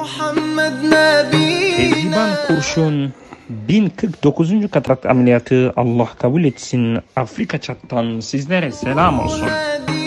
Kezban Kurşun 1049. katarak ameliyatı Allah kabul etsin. Afrika Çat'tan sizlere selam olsun.